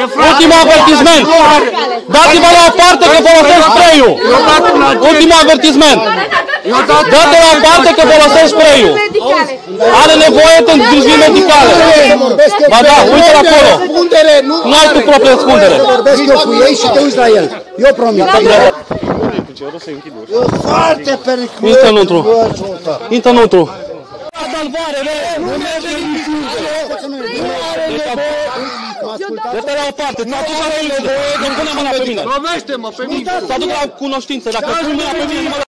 Ultimul avertisment. Dați-vă la o parte că folosesc spray-ul. Ultimul avertisment. Dă-te la o parte că folosesc spray-ul. Are nevoie de îngrijiri medicale. Ba da, uite-l acolo. Nu ai tu proprie răspundere. Vorbesc eu cu ei și te uiți la el. Eu promit. E foarte periculos. Intră înăuntru. Intră înăuntru. Dă-te la o parte, ți-aduc la mâine, nu pune mâna pe mine. Lovește-mă pe mine. Ți-aduc la cunoștință, dacă pui mâna pe mine, nu mă